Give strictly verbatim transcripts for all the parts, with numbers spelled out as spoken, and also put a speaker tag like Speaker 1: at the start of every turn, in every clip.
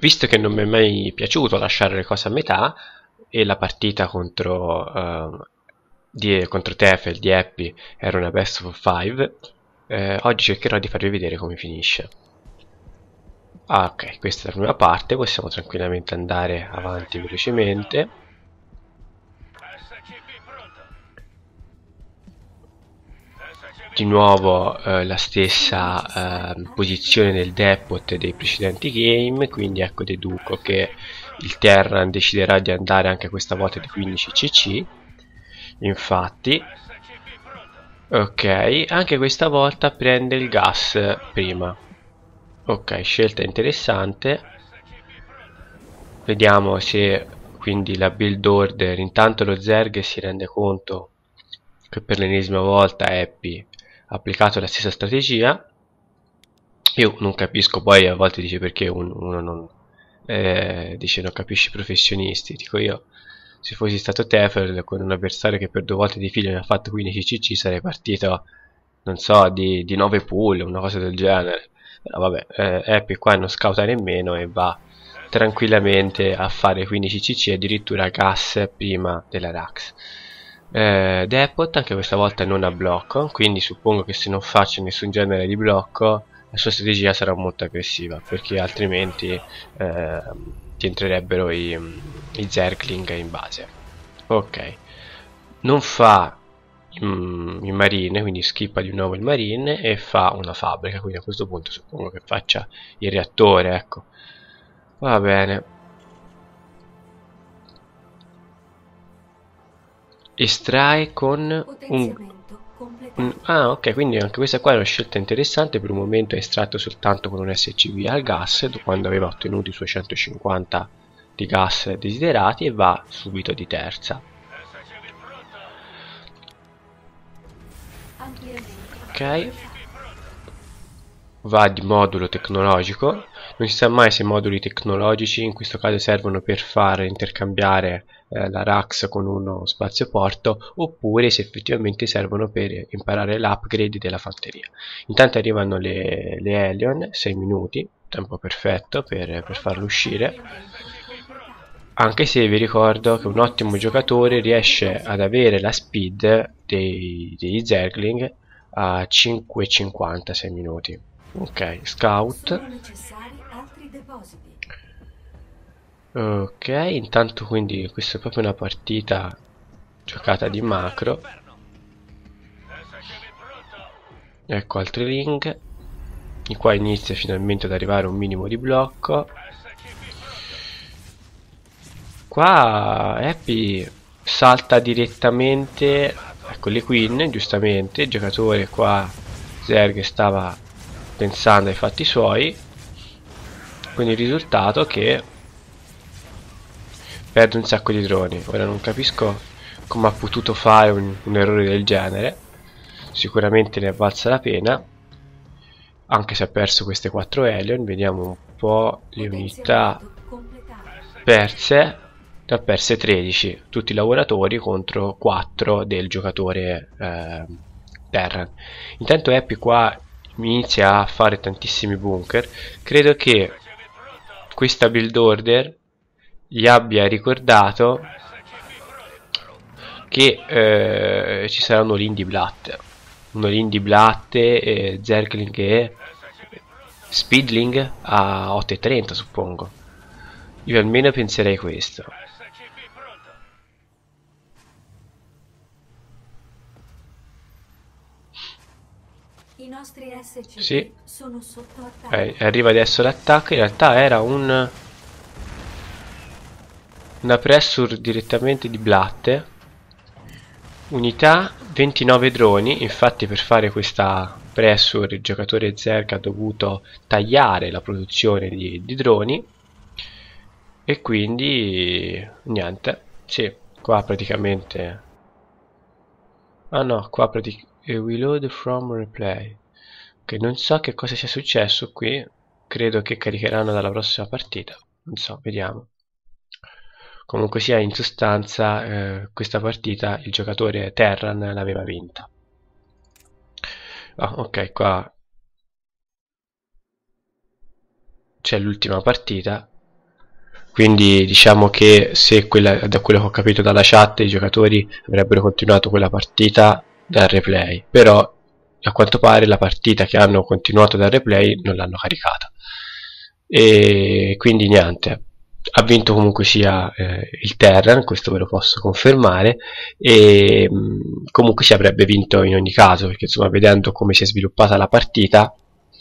Speaker 1: visto che non mi è mai piaciuto lasciare le cose a metà, e la partita contro, uh, di, contro Tefel di Happy era una best of five, eh, oggi cercherò di farvi vedere come finisce. Ah, ok, questa è la prima parte, possiamo tranquillamente andare avanti velocemente. Di nuovo eh, la stessa eh, posizione del depot dei precedenti game, quindi ecco deduco che il Terran deciderà di andare anche questa volta di quindici C C. Infatti, ok, anche questa volta prende il gas prima. Ok, scelta interessante. Vediamo se quindi la build order, intanto lo Zerg si rende conto che per l'ennesima volta Happy ha applicato la stessa strategia. Io non capisco, poi a volte dice perché uno, uno non eh, dice non capisce i professionisti. Dico io, se fossi stato Tefel con un avversario che per due volte di fila mi ha fatto quindici C C, sarei partito, non so, di, di nove pull, una cosa del genere. Però vabbè, eh, Happy qua non scauta nemmeno e va tranquillamente a fare quindici C C, addirittura gas prima della Rax. Eh, Depot anche questa volta non ha blocco, quindi suppongo che se non faccio nessun genere di blocco la sua strategia sarà molto aggressiva, perché altrimenti eh, ti entrerebbero i, i Zergling in base. Ok, non fa i, i marine, quindi skippa di nuovo il marine e fa una fabbrica, quindi a questo punto suppongo che faccia il reattore, ecco. Va bene. Estrae con un, un... Ah, ok, quindi anche questa qua è una scelta interessante. Per un momento è estratto soltanto con un S C V al gas, quando aveva ottenuto i suoi centocinquanta di gas desiderati, e va subito di terza. Ok, va di modulo tecnologico. Non si sa mai se i moduli tecnologici in questo caso servono per far intercambiare eh, la Rax con uno spazioporto, oppure se effettivamente servono per imparare l'upgrade della fanteria. Intanto arrivano le, le Helion, sei minuti, tempo perfetto per, per farlo uscire, anche se vi ricordo che un ottimo giocatore riesce ad avere la speed dei, degli Zergling a cinque e cinquanta, sei minuti. Ok, scout. Ok, intanto quindi questa è proprio una partita giocata di macro. Ecco altri ring. E qua inizia finalmente ad arrivare un minimo di blocco. Qua Happy salta direttamente, ecco le Queen, giustamente, il giocatore qua Zerg stava pensando ai fatti suoi, con il risultato che perde un sacco di droni. Ora non capisco come ha potuto fare un, un errore del genere, sicuramente ne è valsa la pena, anche se ha perso queste quattro Helion. Vediamo un po' le unità perse. Ne ha perse tredici, tutti i lavoratori contro quattro del giocatore eh, Terran. Intanto Happy qua inizia a fare tantissimi bunker. Credo che questa build order gli abbia ricordato che eh, ci sarà un all-in di Blatt, un all-in di Blatt, eh, Zergling e Speedling a otto e trenta, suppongo. Io almeno penserei questo.
Speaker 2: I nostri S C V
Speaker 1: sì,
Speaker 2: sono sotto attacco.
Speaker 1: Eh, arriva adesso l'attacco. In realtà era un una pressure direttamente di Blatt. Unità ventinove droni. Infatti per fare questa pressure il giocatore Zerg ha dovuto tagliare la produzione di, di droni, e quindi niente. Sì, qua praticamente, ah no, qua praticamente reload from replay. Ok, non so che cosa sia successo qui. Credo che caricheranno dalla prossima partita, non so, vediamo. Comunque sia, in sostanza eh, questa partita il giocatore Terran l'aveva vinta. Ah, ok, qua c'è l'ultima partita. quindi diciamo che se quella, da quello che ho capito dalla chat, i giocatori avrebbero continuato quella partita dal replay, però a quanto pare la partita che hanno continuato dal replay non l'hanno caricata, e quindi niente, ha vinto comunque sia eh, il Terran, questo ve lo posso confermare, e mh, comunque si avrebbe vinto in ogni caso, perché insomma, vedendo come si è sviluppata la partita,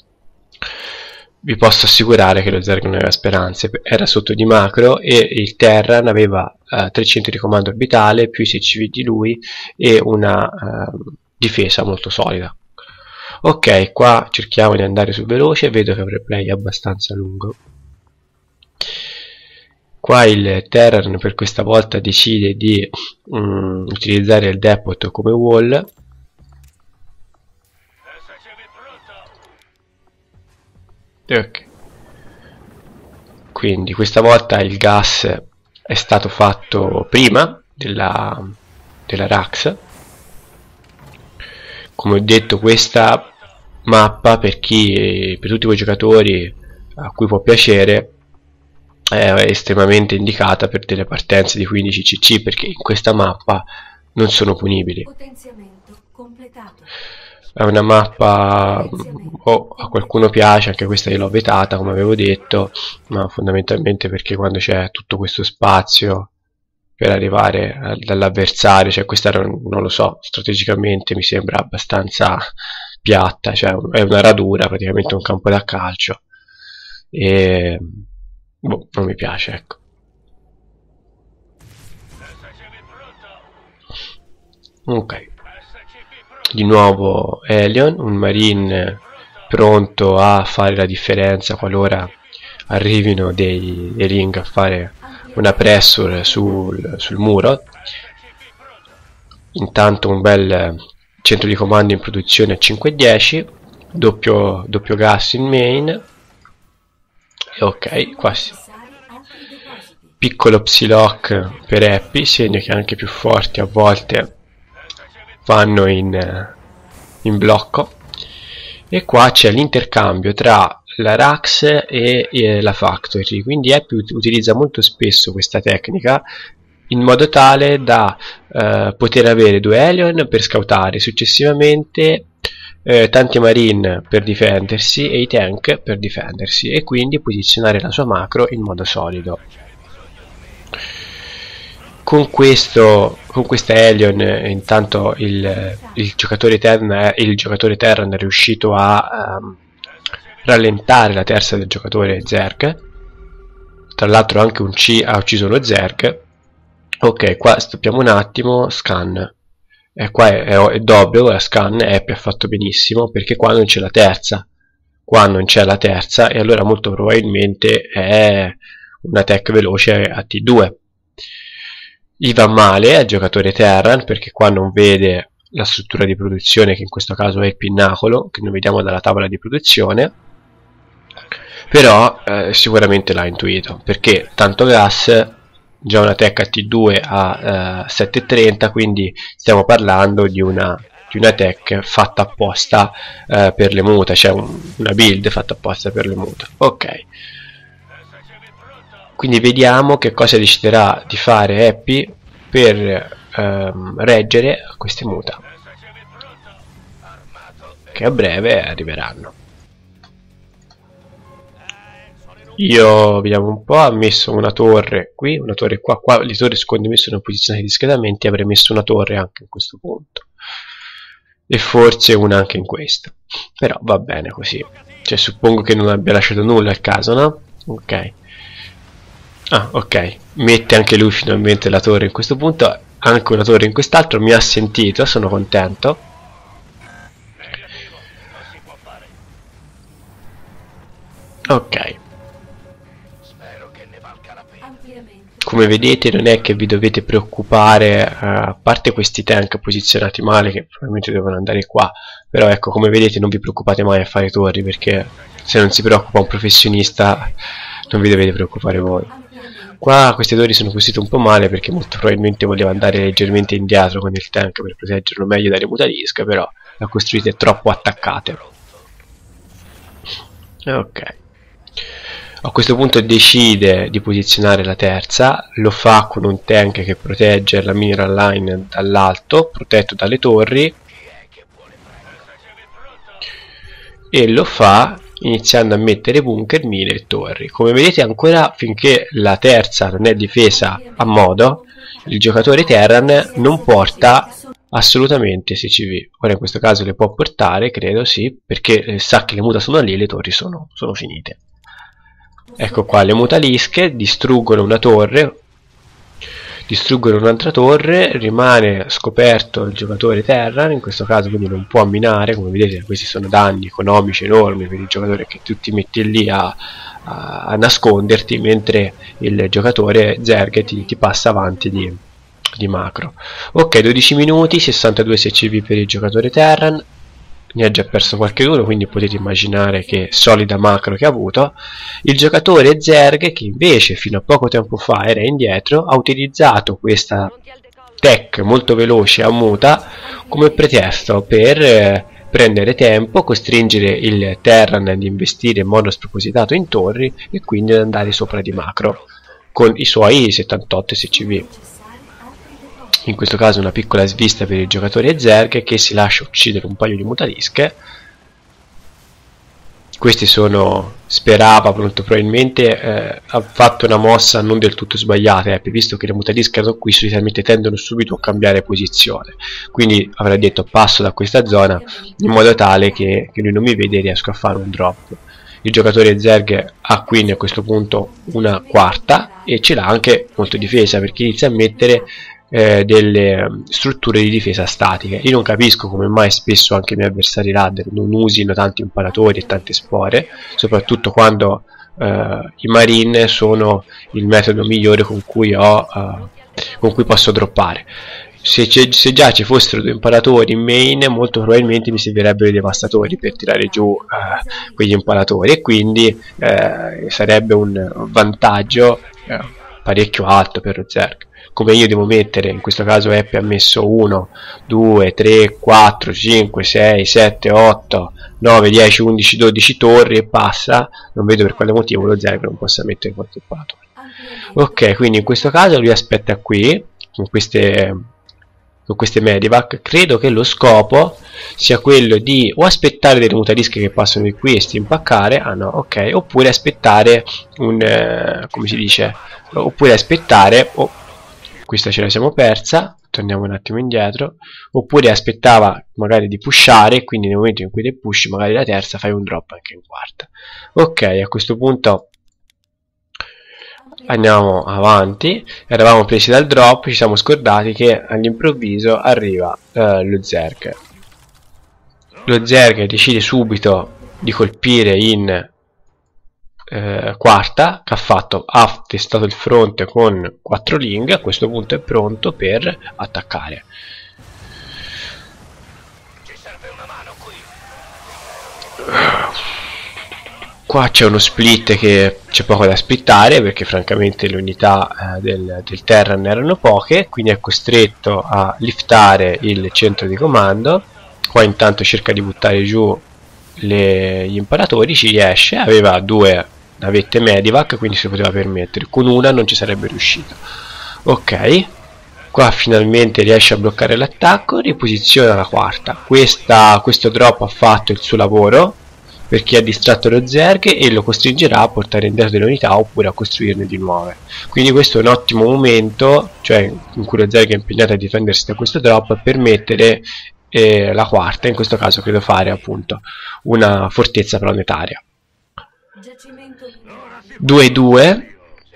Speaker 1: vi posso assicurare che lo Zerg non aveva speranze, era sotto di macro e il Terran aveva eh, tre centri di comando orbitale più i sei C V di lui e una eh, difesa molto solida. Ok, qua cerchiamo di andare sul veloce, vedo che il replay è abbastanza lungo. Qua il Terran per questa volta decide di mm, utilizzare il depot come wall. Ok. Quindi questa volta il gas è stato fatto prima della, della Rax. Come ho detto, questa mappa per chi, per tutti quei giocatori a cui può piacere, è estremamente indicata per delle partenze di quindici C C, perché in questa mappa non sono punibili.
Speaker 2: Potenziamento completato.
Speaker 1: È una mappa, oh, a qualcuno piace, anche questa io l'ho vetata come avevo detto, ma fondamentalmente perché quando c'è tutto questo spazio per arrivare dall'avversario, cioè questa era, non lo so, strategicamente mi sembra abbastanza piatta, cioè è una radura, praticamente un campo da calcio, e boh, non mi piace, ecco. Ok, di nuovo Helion, un marine pronto a fare la differenza qualora arrivino dei, dei ring a fare una pressure sul, sul muro. Intanto un bel centro di comando in produzione a cinque dieci, doppio, doppio gas in main, e ok, qua sì. Piccolo Psylocke per Happy, segno che anche più forti a volte vanno in, in blocco. E qua c'è l'intercambio tra la Rax e, e la Factory, quindi Happy utilizza molto spesso questa tecnica in modo tale da eh, poter avere due Helion per scoutare, successivamente eh, tanti Marine per difendersi e i tank per difendersi, e quindi posizionare la sua macro in modo solido. Con questo, con questa Helion, intanto il, il giocatore Terran, il giocatore Terran è riuscito a um, rallentare la terza del giocatore Zerg. Tra l'altro anche un C ha ucciso lo Zerg. Ok, qua stoppiamo un attimo, scan. E qua è, è, è doppio, la scan Happy ha fatto benissimo, perché qua non c'è la terza. Qua non c'è la terza e allora molto probabilmente è una tech veloce a T due. Gli va male al giocatore Terran perché qua non vede la struttura di produzione, che in questo caso è il pinnacolo, che noi vediamo dalla tavola di produzione, però eh, sicuramente l'ha intuito, perché tanto gas, già una tech a T due a eh, sette virgola trenta, quindi stiamo parlando di una, di una tech fatta apposta eh, per le muta, cioè un, una build fatta apposta per le muta. Ok. Quindi vediamo che cosa deciderà di fare Happy per ehm, reggere a queste muta, che a breve arriveranno. Io, vediamo un po', ha messo una torre qui, una torre qua, qua le torri secondo me sono posizionate di schieramenti, avrei messo una torre anche in questo punto, e forse una anche in questo, però va bene così, cioè suppongo che non abbia lasciato nulla al caso, no? Ok. Ah, ok, mette anche lui finalmente la torre in questo punto, anche una torre in quest'altro, mi ha sentito, sono contento. Ok. Come vedete non è che vi dovete preoccupare, uh, a parte questi tank posizionati male che probabilmente devono andare qua, però ecco, come vedete non vi preoccupate mai a fare torri, perché se non si preoccupa un professionista non vi dovete preoccupare voi. Qua queste torri sono costruite un po' male perché molto probabilmente voleva andare leggermente indietro con il tank per proteggerlo meglio dalle mutalische, però le ha costruite troppo attaccate. Ok. A questo punto decide di posizionare la terza, lo fa con un tank che protegge la mineral line dall'alto, protetto dalle torri, e lo fa iniziando a mettere bunker, mine e torri. Come vedete, ancora finché la terza non è difesa a modo, il giocatore Terran non porta assolutamente S C V. Ora in questo caso le può portare, credo, sì, perché sa che le muta sono lì e le torri sono, sono finite. Ecco qua, le mutalische distruggono una torre, distruggono un'altra torre, rimane scoperto il giocatore Terran, in questo caso quindi non può minare. Come vedete, questi sono danni economici enormi per il giocatore, che tu ti metti lì a, a, a nasconderti, mentre il giocatore Zerg ti, ti passa avanti di, di macro. Ok, dodici minuti, sessantadue S C V per il giocatore Terran, ne ha già perso qualcuno, quindi potete immaginare che solida macro che ha avuto. Il giocatore Zerg, che invece fino a poco tempo fa era indietro, ha utilizzato questa tech molto veloce a muta come pretesto per eh, prendere tempo, costringere il Terran ad investire in modo spropositato in torri e quindi ad andare sopra di macro con i suoi settantotto S C V. In questo caso una piccola svista per il giocatore Zerg, che si lascia uccidere un paio di mutalische. Questi sono, sperava molto probabilmente, eh, ha fatto una mossa non del tutto sbagliata, eh, visto che le mutalische erano qui, solitamente tendono subito a cambiare posizione, quindi avrà detto passo da questa zona in modo tale che, che lui non mi vede e riesco a fare un drop. Il giocatore Zerg ha quindi a questo punto una quarta e ce l'ha anche molto difesa, perché inizia a mettere Eh, delle strutture di difesa statiche. Io non capisco come mai spesso anche i miei avversari ladder non usino tanti imparatori e tante spore, soprattutto quando eh, i marine sono il metodo migliore con cui, ho, eh, con cui posso droppare. Se, se già ci fossero due imparatori in main, molto probabilmente mi servirebbero i devastatori per tirare giù eh, quegli imparatori, e quindi eh, sarebbe un vantaggio eh, parecchio alto per lo Zerg. Come io devo mettere, in questo caso Epi ha messo uno, due, tre, quattro, cinque, sei, sette, otto, nove, dieci, undici, dodici torri e passa, non vedo per quale motivo lo Zerg non possa mettere qualche imparatore. Ok, quindi in questo caso lui aspetta qui con queste, con queste medivac. Credo che lo scopo sia quello di o aspettare delle mutalische che passano di qui e stimpaccare, ah no, ok, oppure aspettare un, eh, come si dice, oppure aspettare, oh, questa ce la siamo persa, torniamo un attimo indietro, oppure aspettava magari di pushare, quindi nel momento in cui te push magari la terza fai un drop anche in quarta. Ok, a questo punto andiamo avanti. Eravamo presi dal drop, ci siamo scordati che all'improvviso arriva eh, lo Zerg. Lo Zerg decide subito di colpire in Eh, quarta, che ha fatto, ha testato il fronte con quattro ling, a questo punto è pronto per attaccare. Ci serve una mano qui. Qua c'è uno split che c'è poco da splittare, perché francamente le unità eh, del, del Terran erano poche, quindi è costretto a liftare il centro di comando. Qua intanto cerca di buttare giù le, gli imparatori, ci riesce, aveva due navette medivac, quindi si poteva permettere, con una non ci sarebbe riuscito. Ok, qua finalmente riesce a bloccare l'attacco, riposiziona la quarta. Questa, questo drop ha fatto il suo lavoro, perché ha distratto lo Zerg e lo costringerà a portare indietro delle unità oppure a costruirne di nuove. Quindi questo è un ottimo momento, cioè in cui lo Zerg è impegnato a difendersi da questo drop, per mettere eh, la quarta, in questo caso credo fare appunto una fortezza planetaria. due due,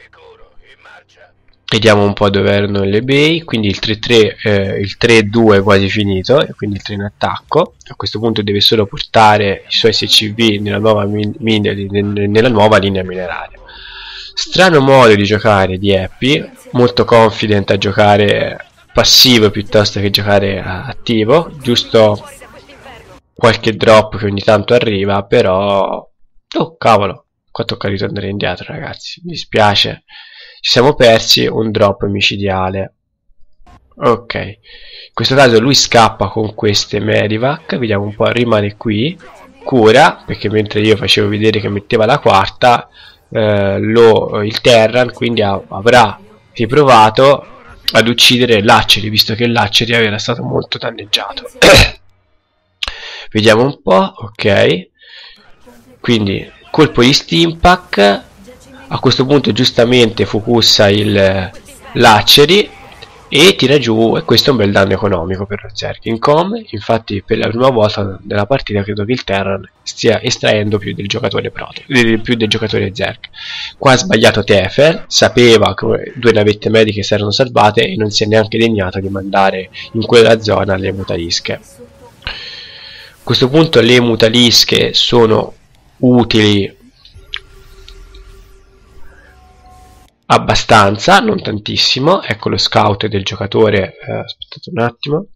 Speaker 1: vediamo un po' dove erano le bay. Quindi il tre tre, eh, il tre due è quasi finito, e quindi il tre in attacco. A questo punto deve solo portare i suoi S C V nella nuova, min nella nuova linea mineraria. Strano modo di giocare di Epi, molto confident a giocare passivo piuttosto che giocare attivo, giusto qualche drop che ogni tanto arriva, però oh cavolo, qua tocca ritornare indietro, ragazzi, mi dispiace, ci siamo persi un drop micidiale. Ok, in questo caso lui scappa con queste medivac, vediamo un po', rimane qui, cura, perché mentre io facevo vedere che metteva la quarta, eh, lo, il Terran, quindi ha, avrà riprovato ad uccidere Lacceri, visto che Lacceri era stato molto danneggiato. Vediamo un po', ok, quindi colpo di Stimpack. A questo punto giustamente focussa il Lacceri e tira giù, e questo è un bel danno economico per lo Zerg. In com, infatti, per la prima volta nella partita credo che il Terran stia estraendo più del giocatore proto, più del giocatore Zerg. Qua ha sbagliato Tefer, sapeva che due navette mediche si erano salvate e non si è neanche degnato di mandare in quella zona le mutalische. A questo punto le mutalische sono utili abbastanza, non tantissimo. Ecco lo scout del giocatore, eh, aspettate un attimo.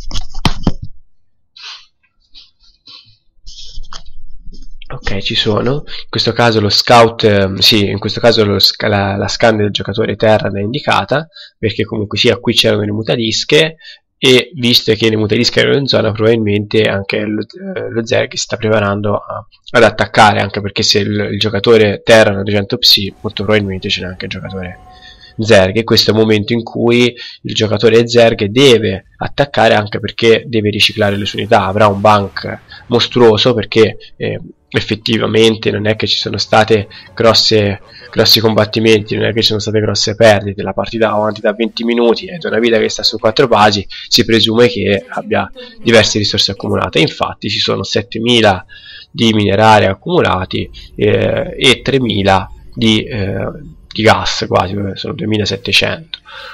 Speaker 1: Ok, ci sono. In questo caso lo scout, eh, sì, in questo caso lo, la, la scan del giocatore Terran è indicata, perché comunque sia qui c'erano le mutalische, e visto che le mutalische erano in zona, probabilmente anche lo, eh, lo Zerg si sta preparando a, ad attaccare, anche perché se il, il giocatore Terran ha duecento psi, molto probabilmente ce n'è anche il giocatore Zerg, e questo è il momento in cui il giocatore Zerg deve attaccare, anche perché deve riciclare le sue unità. Avrà un bank mostruoso, perché eh, effettivamente non è che ci sono state grosse grossi combattimenti, non è che ci sono state grosse perdite. La partita va avanti da venti minuti, è una vita che sta su quattro basi, si presume che abbia diverse risorse accumulate. Infatti ci sono settemila di minerari accumulati eh, e tremila di, eh, di gas, quasi sono duemilasettecento.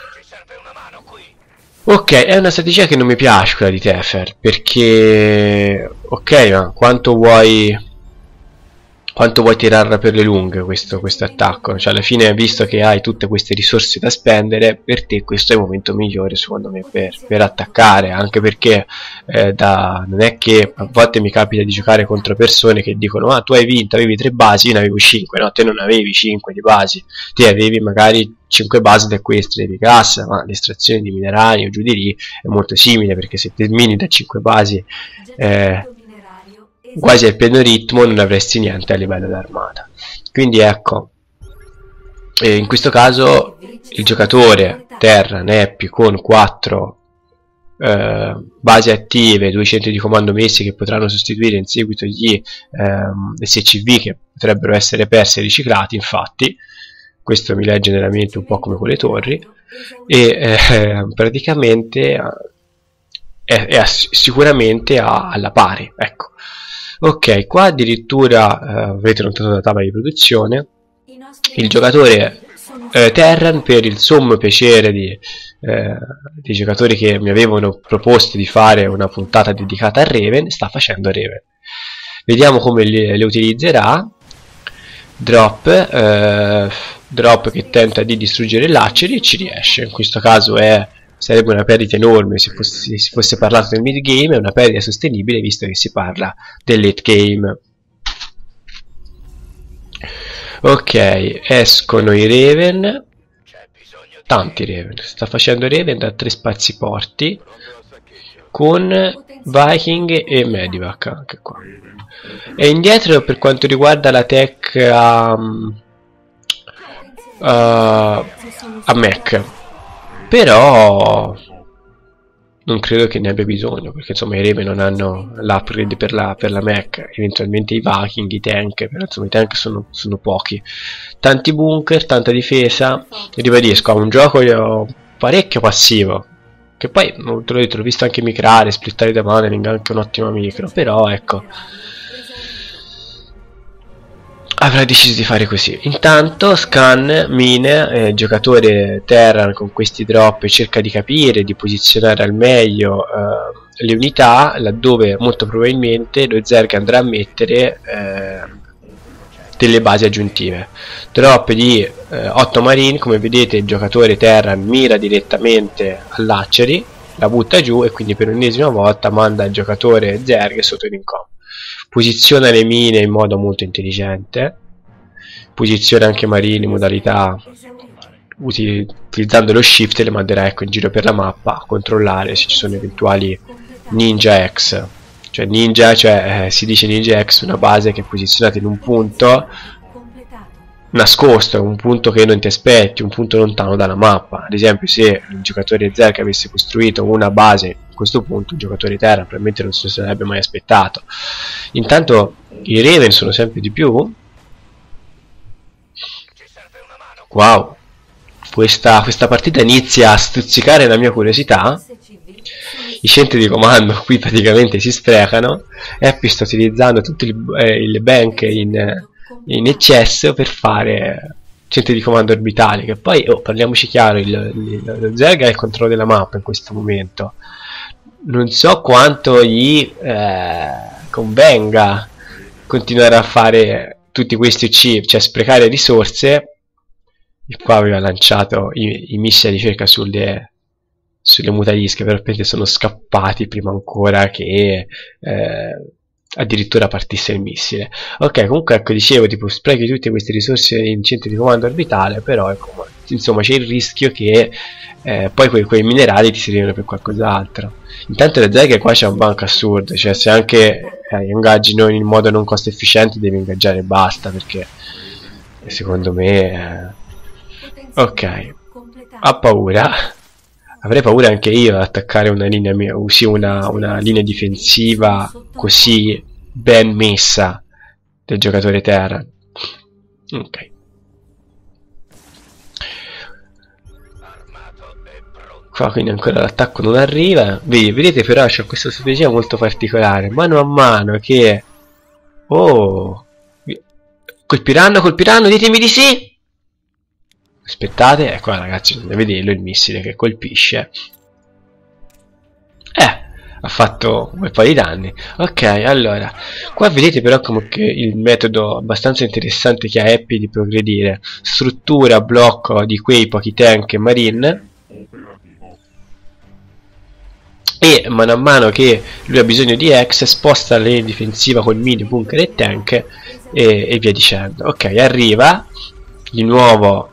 Speaker 1: Ok, è una strategia che non mi piace quella di Tefer, perché ok, ma quanto vuoi quanto vuoi tirarla per le lunghe questo, questo attacco? Cioè alla fine, visto che hai tutte queste risorse da spendere, per te questo è il momento migliore secondo me per, per attaccare, anche perché eh, da, non è che a volte mi capita di giocare contro persone che dicono ah, tu hai vinto, avevi tre basi, io ne avevo cinque. No, te non avevi cinque di basi, te avevi magari cinque basi da cui estremi gas, ma l'estrazione di minerali o giù di lì è molto simile, perché se termini da cinque basi eh, quasi al pieno ritmo non avresti niente a livello d'armata. Quindi ecco, eh, in questo caso il giocatore Terran Happy con quattro eh, basi attive, due centri di comando messi che potranno sostituire in seguito gli ehm, S C V che potrebbero essere persi e riciclati. Infatti questo mi legge nella mente un po' come con le torri, e eh, praticamente è, è sicuramente a, alla pari, ecco. Ok, qua addirittura eh, avete notato la tavola di produzione, il giocatore eh, Terran, per il sommo piacere di, eh, dei giocatori che mi avevano proposto di fare una puntata dedicata a Raven, sta facendo Raven. Vediamo come le, le utilizzerà. Drop, eh, drop che tenta di distruggere Lacceri e ci riesce. In questo caso è sarebbe una perdita enorme se fosse, se fosse parlato del mid game, è una perdita sostenibile visto che si parla del late game. Ok, escono i Raven, tanti Raven, sta facendo Raven da tre spazi porti con Viking e Medivac anche qua. E indietro per quanto riguarda la tech um, uh, a Mech, però non credo che ne abbia bisogno, perché insomma i Raven non hanno l'upgrade per la, per la mech, eventualmente i Viking, i tank, però insomma i tank sono, sono pochi. Tanti bunker, tanta difesa, e ribadisco, ha un gioco parecchio passivo, che poi te l'ho detto, l'ho visto anche micrare, splittare da manneling, anche un'ottima micro, però ecco, avrà deciso di fare così. Intanto Scan, Mine, eh, giocatore Terran con questi drop, cerca di capire, di posizionare al meglio eh, le unità, laddove molto probabilmente lo Zerg andrà a mettere eh, delle basi aggiuntive. Drop di eh, otto Marine, come vedete il giocatore Terran mira direttamente all'Lacceri, la butta giù e quindi per l'ennesima volta manda il giocatore Zerg sotto l'incom. Posiziona le mine in modo molto intelligente, posiziona anche Marine in modalità utilizzando lo shift, le manderà ecco in giro per la mappa a controllare se ci sono eventuali Ninja X, cioè Ninja, cioè eh, si dice Ninja X, una base che è posizionata in un punto nascosto, un punto che non ti aspetti, un punto lontano dalla mappa. Ad esempio, se il giocatore Zerg avesse costruito una base a questo punto, il giocatore Terra probabilmente non se lo sarebbe mai aspettato. Intanto i Raven sono sempre di più. Wow, questa, questa partita inizia a stuzzicare la mia curiosità. I centri di comando qui praticamente si sprecano. Happy sta utilizzando tutto il, eh, il bank in, in eccesso per fare centri di comando orbitali, che poi, oh, parliamoci chiaro, il, il, lo Zerg ha il controllo della mappa in questo momento. Non so quanto gli eh, convenga continuare a fare tutti questi U C, cioè sprecare risorse. Il qua aveva lanciato i, i missili di ricerca sulle, sulle mutalische, però sono scappati prima ancora che eh, addirittura partisse il missile. Ok, comunque ecco, dicevo, tipo sprechi tutte queste risorse in centri di comando orbitale, però ecco, insomma c'è il rischio che eh, poi quei, quei minerali ti servivano per qualcos'altro. Intanto le Zerg qua c'è un banco assurdo, cioè se anche eh, ingaggi non in modo non costo efficiente devi ingaggiare e basta, perché secondo me eh, ok, ha paura. Avrei paura anche io ad attaccare una linea, usi una, una linea difensiva così ben messa del giocatore Terra. Ok. Qua quindi ancora l'attacco non arriva. Vedi, vedete però c'è questa strategia molto particolare. Mano a mano che... Oh! Colpiranno, colpiranno, ditemi di sì! Aspettate, ecco ragazzi, potete vederlo il missile che colpisce. Eh, ha fatto un po' di danni. Ok, allora, qua vedete però come che il metodo abbastanza interessante che ha Happy di progredire. Struttura, blocco di quei pochi tank e marine. E mano a mano che lui ha bisogno di X, sposta la linea difensiva col mini, bunker e tank e, e via dicendo. Ok, arriva di nuovo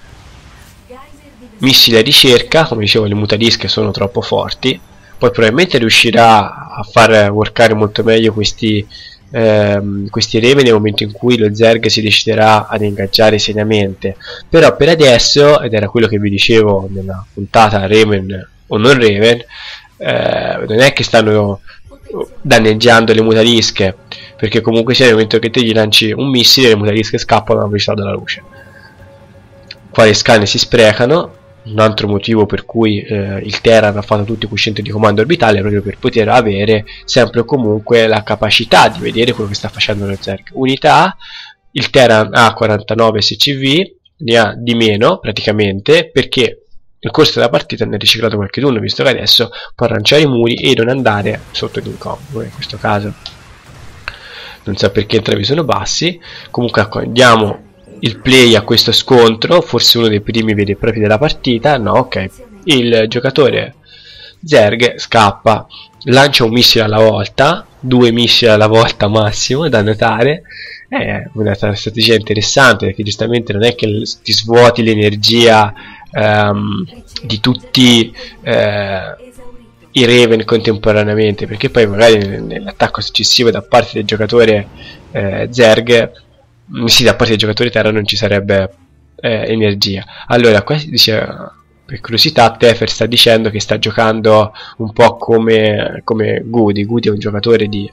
Speaker 1: missile ricerca. Come dicevo, le mutalische sono troppo forti. Poi probabilmente riuscirà a far workare molto meglio questi ehm, questi Raven nel momento in cui lo Zerg si deciderà ad ingaggiare seriamente. Però per adesso, ed era quello che vi dicevo nella puntata Raven o non Raven, eh, non è che stanno danneggiando le mutalische, perché comunque sia nel momento che te gli lanci un missile le mutalische scappano alla velocità della luce. Qua le scanne si sprecano. Un altro motivo per cui eh, il Terran ha fatto tutti quei centri di comando orbitale, proprio per poter avere sempre o comunque la capacità di vedere quello che sta facendo lo Zerg. Unità, il Terran ha quarantanove S C V, ne ha di meno praticamente, perché nel corso della partita ne ha riciclato qualcuno, visto che adesso può arranciare i muri e non andare sotto l'incomodo. In questo caso non so perché entrambi sono bassi. Comunque ecco, andiamo il play a questo scontro, forse uno dei primi veri e propri della partita. No, ok, il giocatore Zerg scappa, lancia un missile alla volta, due missili alla volta massimo, da notare. È una strategia interessante, perché giustamente non è che ti svuoti l'energia um, di tutti eh, i Raven contemporaneamente, perché poi magari nell'attacco successivo da parte del giocatore eh, Zerg, sì, da parte del giocatore Terra non ci sarebbe eh, energia. Allora, qua dice, per curiosità, Tefer sta dicendo che sta giocando un po' come, come Goody. Goody è un giocatore di,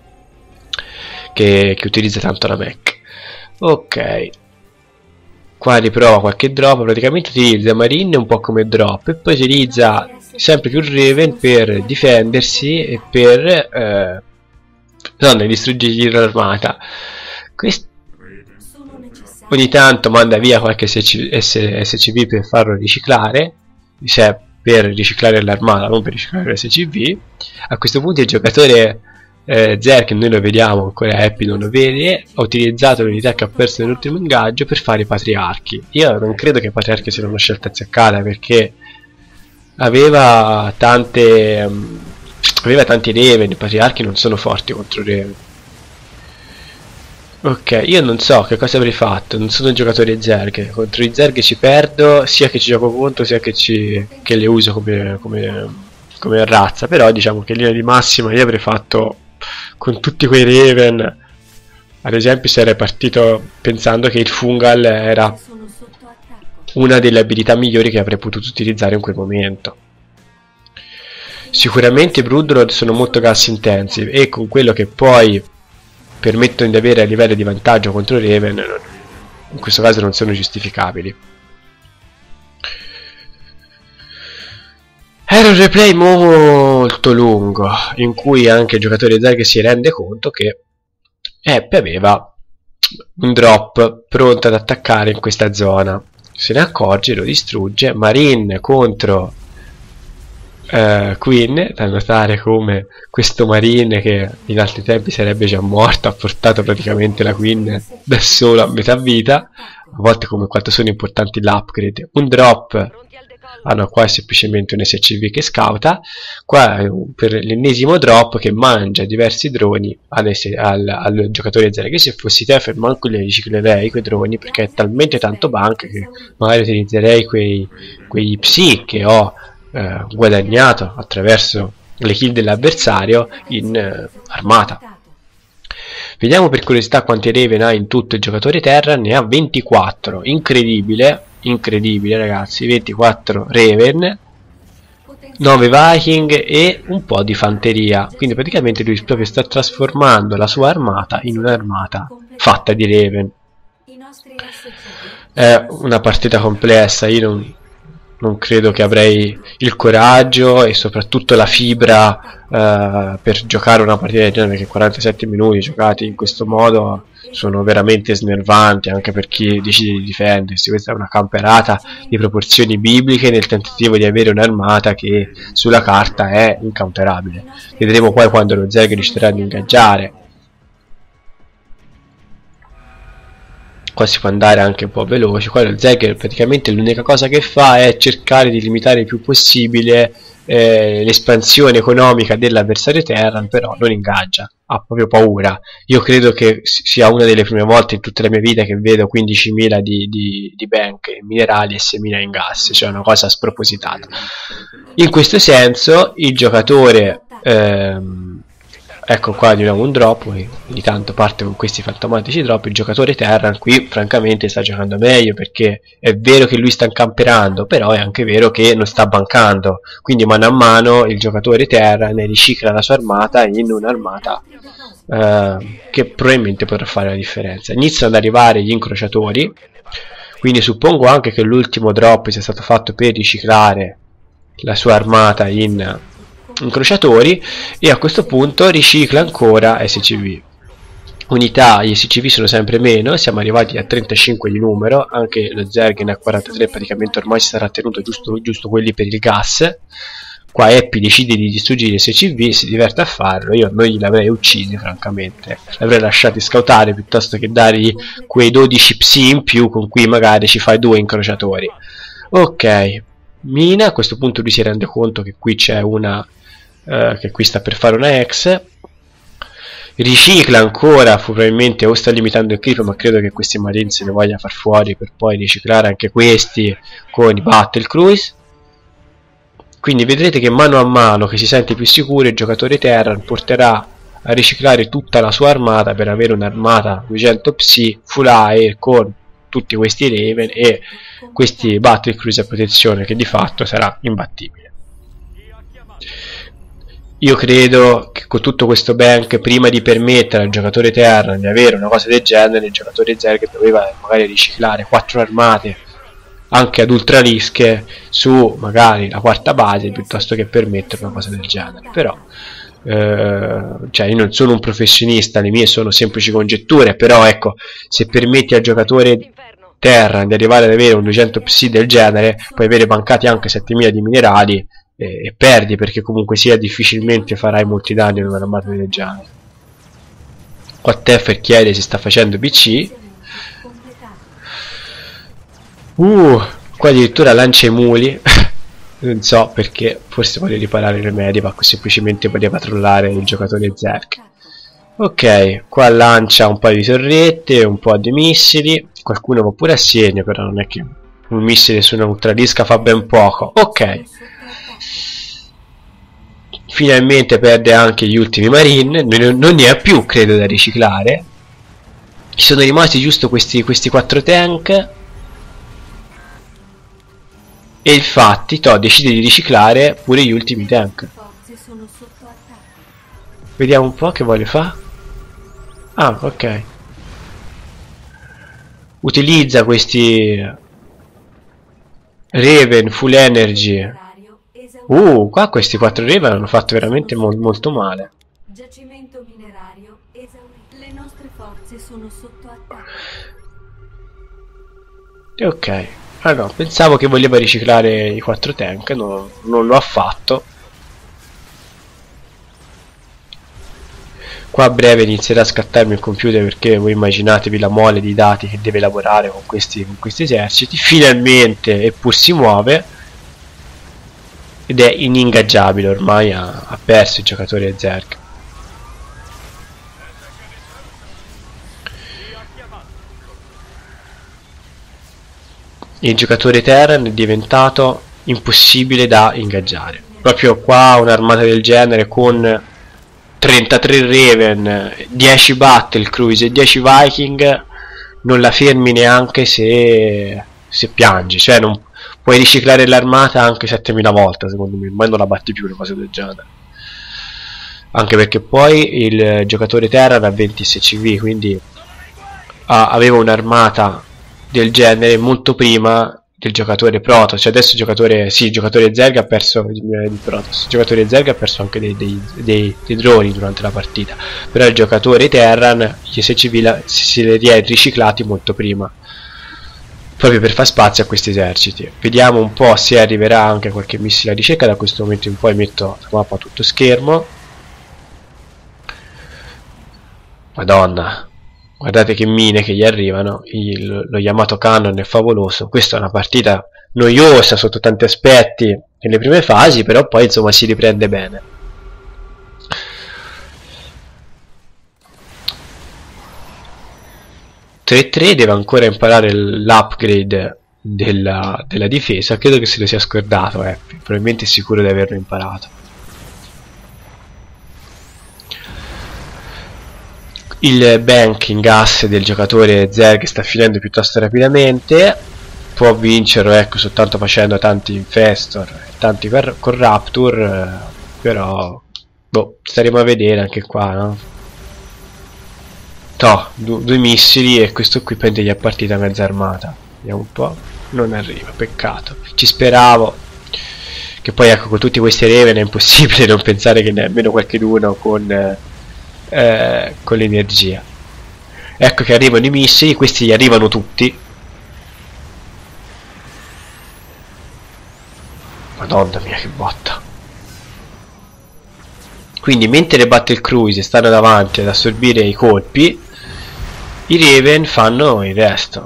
Speaker 1: che, che utilizza tanto la mech. Ok, qua riprova qualche drop, praticamente utilizza Marine un po' come drop e poi utilizza sempre più Raven per difendersi e per eh, no, distruggergli l'armata. Questo ogni tanto manda via qualche S C V per farlo riciclare, cioè per riciclare l'armata, non per riciclare l'S C V. A questo punto il giocatore eh, Zerg, noi lo vediamo, ancora Happy non lo vede, ha utilizzato l'unità che ha perso nell'ultimo ingaggio per fare i patriarchi. Io non credo che i patriarchi siano una scelta azzeccata, perché aveva tante um, aveva tanti Raven, i patriarchi non sono forti contro Raven. Ok, io non so che cosa avrei fatto, non sono un giocatore Zerg, contro i Zerg ci perdo, sia che ci gioco contro sia che, ci, che le uso come, come, come razza, però diciamo che in linea di massima io avrei fatto con tutti quei Raven ad esempio se eri partito pensando che il fungal era
Speaker 2: Sono sotto attacco.
Speaker 1: una delle abilità migliori che avrei potuto utilizzare in quel momento. Sicuramente i Broodlord sono molto gas intensive e con quello che poi permettono di avere a livello di vantaggio contro Raven, in questo caso non sono giustificabili. Era un replay molto lungo in cui anche il giocatore Zerg si rende conto che Eppe aveva un drop pronto ad attaccare in questa zona. Se ne accorge, lo distrugge. Marine contro Uh, Queen, da notare come questo Marine, che in altri tempi sarebbe già morto, ha portato praticamente la Queen da solo a metà vita. A volte come quanto sono importanti l'upgrade. Un drop, ah no, qua è semplicemente un S C V che scouta. Qua è un, per l'ennesimo drop che mangia diversi droni al, al, al giocatore Zerg. Che se fossi te manco li riciclerei quei droni, perché è talmente tanto bank che magari utilizzerei quei, quei psi che ho Eh, guadagnato attraverso le kill dell'avversario in eh, armata. Vediamo per curiosità quanti Raven ha in tutto il giocatore terra. Ne ha ventiquattro, incredibile, incredibile ragazzi, ventiquattro Raven, nove Viking e un po' di fanteria, quindi praticamente lui proprio sta trasformando la sua armata in un'armata fatta di Raven. È una partita complessa, io non Non credo che avrei il coraggio e soprattutto la fibra eh, per giocare una partita del genere, perché quarantasette minuti giocati in questo modo sono veramente snervanti anche per chi decide di difendersi. Questa è una camperata di proporzioni bibliche nel tentativo di avere un'armata che sulla carta è incounterabile. Vedremo poi quando lo Zerg riuscirà ad ingaggiare. Qua si può andare anche un po' veloce. Qua lo Zerg praticamente l'unica cosa che fa è cercare di limitare il più possibile eh, l'espansione economica dell'avversario Terran, però non ingaggia, ha proprio paura. Io credo che sia una delle prime volte in tutta la mia vita che vedo quindicimila di, di, di bank minerali e seimila in gas, cioè una cosa spropositata. In questo senso il giocatore ehm, ecco qua di nuovo un drop, ogni tanto parte con questi fantomatici drop. Il giocatore Terran qui francamente sta giocando meglio, perché è vero che lui sta camperando, però è anche vero che non sta bancando, quindi mano a mano il giocatore Terran ricicla la sua armata in un'armata eh, che probabilmente potrà fare la differenza. Iniziano ad arrivare gli incrociatori, quindi suppongo anche che l'ultimo drop sia stato fatto per riciclare la sua armata in incrociatori, e a questo punto ricicla ancora S C V. Unità, gli S C V sono sempre meno, siamo arrivati a trentacinque di numero, anche lo Zerg ne ha quarantatré, praticamente ormai si sarà tenuto giusto, giusto quelli per il gas. Qua Epi decide di distruggere gli S C V, si diverte a farlo. Io non gliel'avrei uccisi francamente, l'avrei lasciati scautare piuttosto che dargli quei dodici psi in più con cui magari ci fai due incrociatori. Ok, mina, a questo punto lui si rende conto che qui c'è una Uh, che qui sta per fare una ex, ricicla ancora, probabilmente o sta limitando il creep, ma credo che questi marines se ne voglia far fuori per poi riciclare anche questi con i battle cruise. Quindi vedrete che mano a mano che si sente più sicuro il giocatore Terran porterà a riciclare tutta la sua armata per avere un'armata duecento psi full air con tutti questi Raven e questi battle cruise a protezione, che di fatto sarà imbattibile. Io credo che con tutto questo bank, prima di permettere al giocatore Terran di avere una cosa del genere, il giocatore Zerg doveva magari riciclare quattro armate anche ad ultra rische su magari la quarta base, piuttosto che permettere una cosa del genere. Però eh, cioè io non sono un professionista, le mie sono semplici congetture, però ecco, se permetti al giocatore Terran di arrivare ad avere un duecento psi del genere, puoi avere bancati anche settemila di minerali e, e perdi, perché comunque sia difficilmente farai molti danni in un'armata del genere. Qua Teffer chiede se sta facendo P C. Uh, qua addirittura lancia i muli. Non so perché, forse vuole riparare le medivac o semplicemente voleva trollare il giocatore Zerg. Ok, qua lancia un paio di torrette, un po' di missili. Qualcuno va pure a segno, però non è che un missile su una ultralisca fa ben poco. Ok, finalmente perde anche gli ultimi marine, non ne ha più credo da riciclare. ci sono rimasti giusto questi, questi quattro tank. E infatti Todd decide di riciclare pure gli ultimi tank. Vediamo un po' che vuole fare. Ah, ok. Utilizza questi Raven full energy. Uh, qua questi quattro Raven hanno fatto veramente mo molto male.
Speaker 2: Giacimento minerario esaurito. Le nostre forze sono sotto attacco.
Speaker 1: Ok. Ah no, pensavo che voleva riciclare i quattro tank, no, non lo ha fatto. Qua a breve inizierà a scattarmi il computer, perché voi immaginatevi la mole di dati che deve lavorare con questi, con questi eserciti. Finalmente, eppur si muove, ed è iningaggiabile, ormai ha, ha perso il giocatore Zerg. Il giocatore Terran è diventato impossibile da ingaggiare. Proprio qua un'armata del genere con trentatré Raven, dieci Battle Cruise e dieci Viking non la fermi neanche se, se piangi. Cioè non puoi riciclare l'armata anche settemila volte, secondo me, ormai non la batti più una cosa del genere. Anche perché poi il giocatore Terran ha venti S C V, quindi ah, aveva un'armata del genere molto prima del giocatore Protoss. Cioè adesso il giocatore, sì, il giocatore Zerg ha perso il Protoss, il giocatore Zerg ha perso anche dei, dei, dei, dei droni durante la partita, però il giocatore Terran gli S C V se li ha riciclati molto prima, proprio per far spazio a questi eserciti. Vediamo un po' se arriverà anche qualche missile a ricerca. Da questo momento in poi metto la mappa a tutto schermo. Madonna, guardate che mine che gli arrivano. Il, lo Yamato Cannon è favoloso. Questa è una partita noiosa sotto tanti aspetti nelle prime fasi, però poi insomma si riprende bene. tre tre deve ancora imparare l'upgrade della, della difesa. Credo che se lo sia scordato, eh. Probabilmente è sicuro di averlo imparato. Il bank in gas del giocatore Zerg sta finendo piuttosto rapidamente. Può vincerlo, ecco, soltanto facendo tanti infestor, tanti corruptor, però boh, staremo a vedere anche qua, no? No, du due missili e questo qui prende gli a partita mezza armata. Vediamo un po'. Non arriva, peccato. Ci speravo. Che poi ecco, con tutti questi Raven è impossibile non pensare che nemmeno qualcheduno con eh, con l'energia. Ecco che arrivano i missili, questi gli arrivano tutti. Madonna mia che botta. Quindi mentre le battle cruise stanno davanti ad assorbire i colpi, i Raven fanno il resto.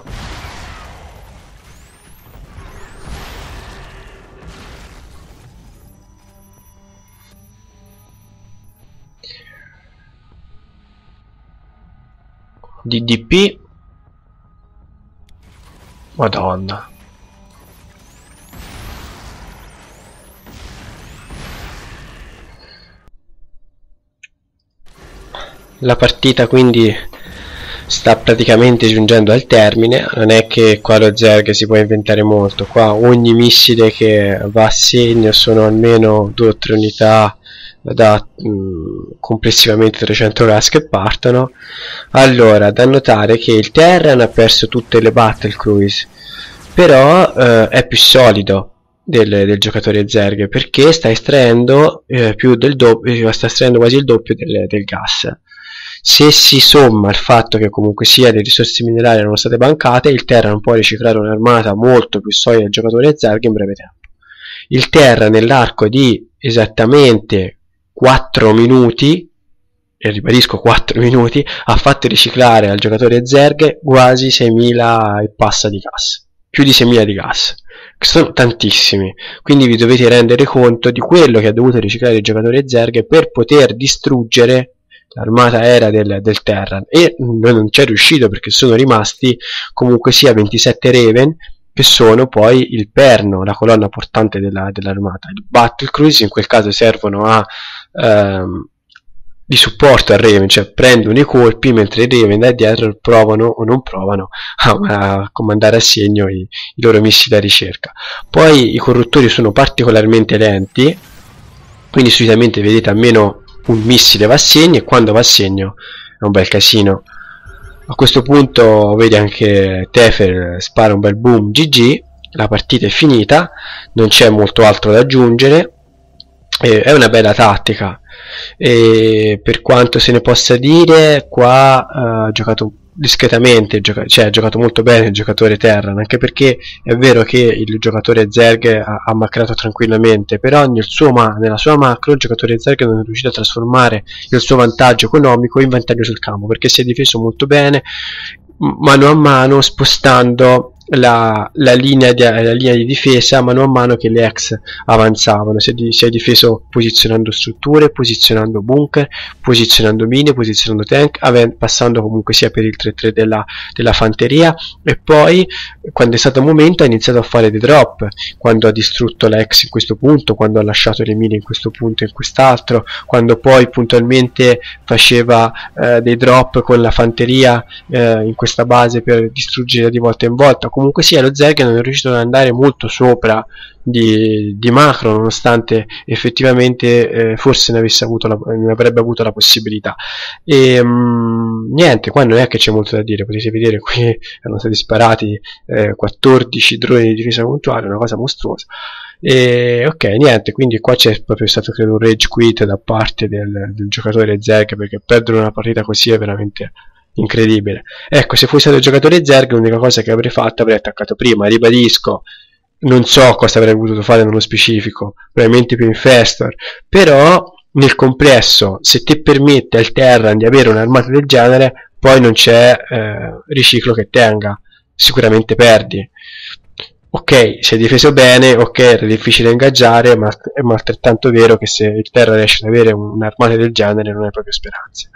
Speaker 1: D D P. Madonna. La partita quindi sta praticamente giungendo al termine. Non è che qua lo Zerg si può inventare molto. Qua ogni missile che va a segno sono almeno due o tre unità da mh, complessivamente trecento gas che partono. Allora, da notare che il Terran ha perso tutte le battle cruise, però eh, è più solido del, del giocatore Zerg, perché sta estraendo eh, più del doppio, sta estraendo quasi il doppio del, del gas. Se si somma il fatto che comunque sia le risorse minerarie erano state bancate, il Terran può riciclare un'armata molto più solida del giocatore Zerg in breve tempo. Il Terran nell'arco di esattamente quattro minuti, e ribadisco quattro minuti, ha fatto riciclare al giocatore Zerg quasi seimila e passa di gas, più di seimila di gas, che sono tantissimi. Quindi vi dovete rendere conto di quello che ha dovuto riciclare il giocatore Zerg per poter distruggere l'armata aerea del, del Terran, e non ci è riuscito perché sono rimasti comunque sia ventisette Raven, che sono poi il perno, la colonna portante della, dell'armata. Il battle cruise in quel caso servono a ehm, di supporto al Raven, cioè prendono i colpi mentre i Raven da dietro provano o non provano a, a comandare a segno i, i loro missili da ricerca. Poi i corruttori sono particolarmente lenti, quindi solitamente vedete almeno un missile va a segno, e quando va a segno è un bel casino. A questo punto vedi anche Tefer spara un bel boom, G G, la partita è finita, non c'è molto altro da aggiungere, eh, è una bella tattica. E per quanto se ne possa dire, qua ha uh, giocato discretamente, gioca cioè ha giocato molto bene il giocatore Terran, anche perché è vero che il giocatore Zerg ha, ha macrato tranquillamente, però nel suo ma nella sua macro il giocatore Zerg non è riuscito a trasformare il suo vantaggio economico in vantaggio sul campo, perché si è difeso molto bene mano a mano, spostando La, la, linea di, la linea di difesa mano a mano che le ex avanzavano. Si è, di, si è difeso posizionando strutture, posizionando bunker, posizionando mine, posizionando tank, passando comunque sia per il tre tre della, della fanteria, e poi quando è stato il momento ha iniziato a fare dei drop, quando ha distrutto la ex in questo punto, quando ha lasciato le mine in questo punto e in quest'altro, quando poi puntualmente faceva eh, dei drop con la fanteria eh, in questa base per distruggere di volta in volta. Comunque sia, lo Zerg non è riuscito ad andare molto sopra di, di macro, nonostante effettivamente eh, forse ne, avesse avuto la, ne avrebbe avuto la possibilità. E um, niente, qua non è che c'è molto da dire, potete vedere qui erano stati sparati eh, quattordici droni di difesa puntuale, una cosa mostruosa. E ok, niente, quindi qua c'è proprio stato credo un rage quit da parte del, del giocatore Zerg, perché perdere una partita così è veramente incredibile. Ecco, se fossi stato il giocatore Zerg, l'unica cosa che avrei fatto avrei attaccato prima. Ribadisco, non so cosa avrei potuto fare nello specifico, probabilmente più infestor, però nel complesso, se ti permette al Terran di avere un'armata del genere, poi non c'è eh, riciclo che tenga, sicuramente perdi. Ok, si è difeso bene, ok, era difficile ingaggiare, ma è altrettanto vero che se il Terra riesce ad avere un'armata del genere non hai proprio speranze.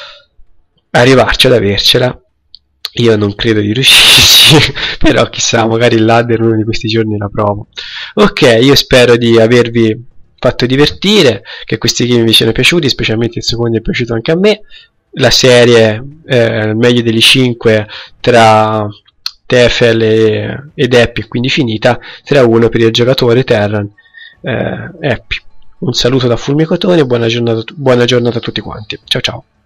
Speaker 1: Arrivarci ad avercela io non credo di riuscirci, però chissà, magari il ladder uno di questi giorni la provo. Ok, io spero di avervi fatto divertire, che questi game vi siano piaciuti, specialmente il secondo è piaciuto anche a me. La serie eh, meglio degli cinque tra Tefel e, ed Epi è quindi finita, tre a uno per il giocatore Terran eh, Epi. Un saluto da Fulmicotone e buona giornata, buona giornata a tutti quanti. Ciao ciao.